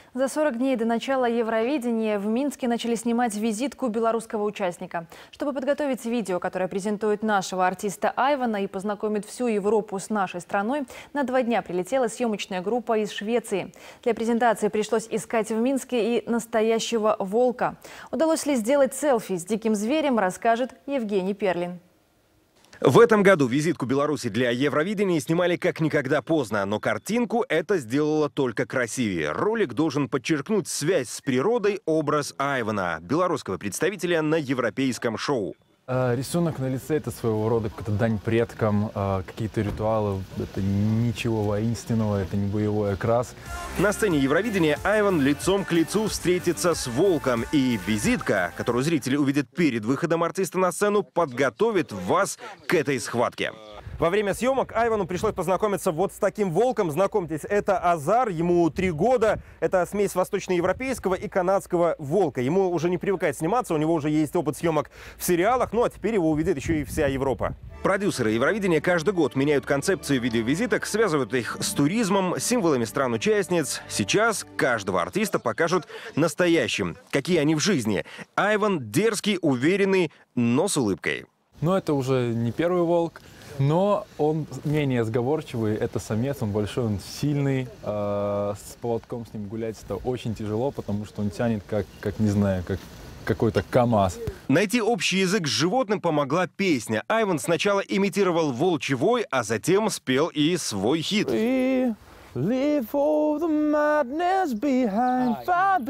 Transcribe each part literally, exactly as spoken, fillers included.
За сорок дней до начала Евровидения в Минске начали снимать визитку белорусского участника. Чтобы подготовить видео, которое презентует нашего артиста Айвана и познакомит всю Европу с нашей страной, на два дня прилетела съемочная группа из Швеции. Для презентации пришлось искать в Минске и настоящего волка. Удалось ли сделать селфи с диким зверем, расскажет Евгений Перлин. В этом году визитку Беларуси для Евровидения снимали как никогда поздно, но картинку это сделало только красивее. Ролик должен подчеркнуть связь с природой, образ Айвана, белорусского представителя на европейском шоу. Рисунок на лице — это своего рода какая-то дань предкам, какие-то ритуалы. Это ничего воинственного, это не боевой окрас. На сцене Евровидения Айван лицом к лицу встретится с волком. И визитка, которую зрители увидят перед выходом артиста на сцену, подготовит вас к этой схватке. Во время съемок Айвану пришлось познакомиться вот с таким волком. Знакомьтесь, это Азар, ему три года. Это смесь восточноевропейского и канадского волка. Ему уже не привыкать сниматься, у него уже есть опыт съемок в сериалах, ну а теперь его увидит еще и вся Европа. Продюсеры Евровидения каждый год меняют концепцию видеовизиток, связывают их с туризмом, символами стран-участниц. Сейчас каждого артиста покажут настоящим, какие они в жизни. Айван дерзкий, уверенный, но с улыбкой. Но это уже не первый волк. Но он менее сговорчивый, это самец, он большой, он сильный. Э, с поводком с ним гулять это очень тяжело, потому что он тянет как, как не знаю, как какой-то КамАЗ. Найти общий язык с животным помогла песня. Айван сначала имитировал волчий вой, а затем спел и свой хит. Leave all the madness behind, far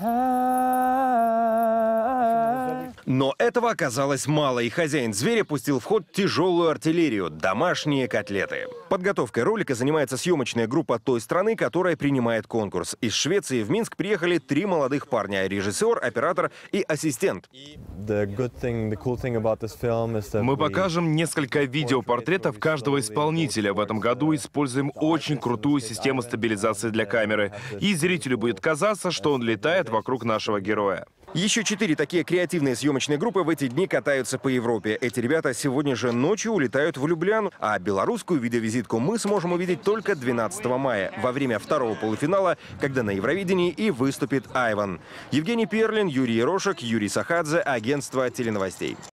behind. Но этого оказалось мало, и хозяин зверя пустил в ход тяжелую артиллерию – домашние котлеты. Подготовкой ролика занимается съемочная группа той страны, которая принимает конкурс. Из Швеции в Минск приехали три молодых парня – режиссер, оператор и ассистент. Мы покажем несколько видеопортретов каждого исполнителя. В этом году используем очень крутую систему стабилизации для камеры. И зрителю будет казаться, что он летает вокруг нашего героя. Еще четыре такие креативные съемочные группы в эти дни катаются по Европе. Эти ребята сегодня же ночью улетают в Любляну, а белорусскую видеовизитку мы сможем увидеть только двенадцатого мая, во время второго полуфинала, когда на Евровидении и выступит Айван. Евгений Перлин, Юрий Ерошек, Юрий Сахадзе, агентство теленовостей.